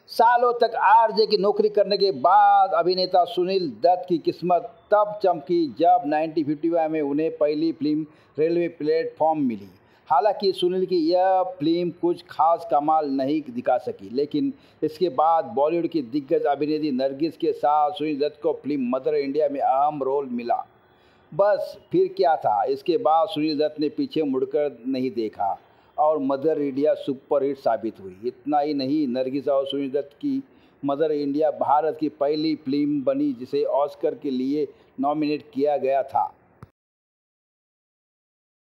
सालों तक आरजे की नौकरी करने के बाद अभिनेता सुनील दत्त की किस्मत तब चमकी जब 1951 में उन्हें पहली फिल्म रेलवे प्लेटफॉर्म मिली। हालांकि सुनील की यह फिल्म कुछ खास कमाल नहीं दिखा सकी, लेकिन इसके बाद बॉलीवुड की दिग्गज अभिनेत्री नरगिस के साथ सुनील दत्त को फिल्म मदर इंडिया में अहम रोल मिला। बस फिर क्या था, इसके बाद सुनील दत्त ने पीछे मुड़कर नहीं देखा और मदर इंडिया सुपरहिट साबित हुई। इतना ही नहीं, नरगिस और सुनील दत्त की मदर इंडिया भारत की पहली फिल्म बनी जिसे ऑस्कर के लिए नॉमिनेट किया गया था।